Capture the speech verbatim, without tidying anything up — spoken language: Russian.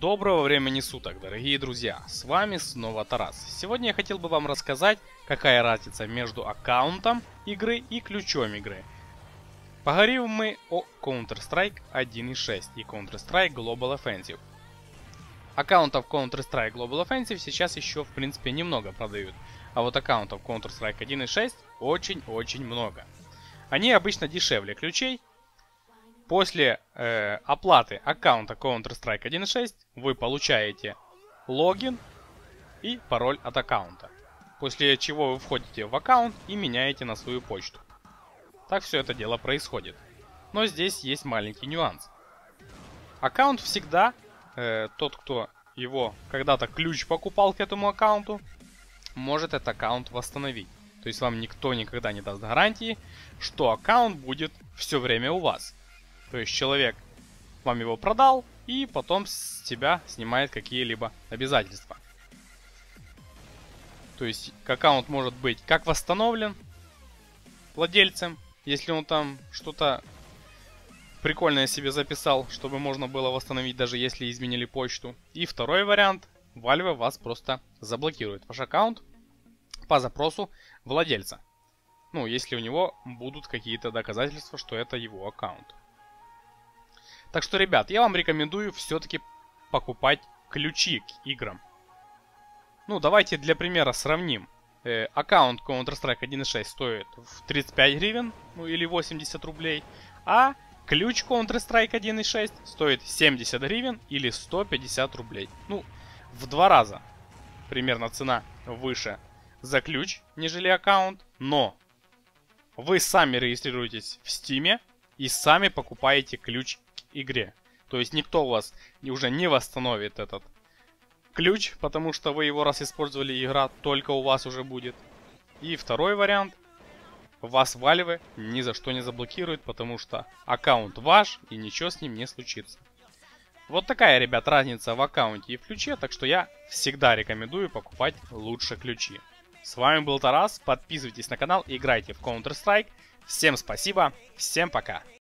Доброго времени суток, дорогие друзья, с вами снова Тарас. Сегодня я хотел бы вам рассказать, какая разница между аккаунтом игры и ключом игры. Поговорим мы о Counter-Strike один точка шесть и Counter-Strike Global Offensive. Аккаунтов Counter-Strike Global Offensive сейчас еще в принципе немного продают, а вот аккаунтов Counter-Strike один точка шесть очень-очень много. Они обычно дешевле ключей. После э, оплаты аккаунта Counter-Strike один точка шесть вы получаете логин и пароль от аккаунта. После чего вы входите в аккаунт и меняете на свою почту. Так все это дело происходит. Но здесь есть маленький нюанс. Аккаунт всегда, э, тот, кто его когда-то ключ покупал к этому аккаунту, может этот аккаунт восстановить. То есть вам никто никогда не даст гарантии, что аккаунт будет все время у вас. То есть человек вам его продал и потом с тебя снимает какие-либо обязательства. То есть аккаунт может быть как восстановлен владельцем, если он там что-то прикольное себе записал, чтобы можно было восстановить, даже если изменили почту. И второй вариант, Valve вас просто заблокирует ваш аккаунт по запросу владельца. Ну, если у него будут какие-то доказательства, что это его аккаунт. Так что, ребят, я вам рекомендую все-таки покупать ключи к играм. Ну, давайте для примера сравним. Э, аккаунт Counter-Strike один точка шесть стоит в тридцать пять гривен, ну или восемьдесят рублей. А ключ Counter-Strike один точка шесть стоит семьдесят гривен или сто пятьдесят рублей. Ну, в два раза примерно цена выше за ключ, нежели аккаунт. Но вы сами регистрируетесь в Steam и сами покупаете ключ игре. То есть никто у вас уже не восстановит этот ключ, потому что вы его раз использовали, игра только у вас уже будет. И второй вариант. Вас Valve ни за что не заблокирует, потому что аккаунт ваш и ничего с ним не случится. Вот такая, ребят, разница в аккаунте и в ключе, так что я всегда рекомендую покупать лучше ключи. С вами был Тарас, подписывайтесь на канал, играйте в Counter-Strike. Всем спасибо, всем пока.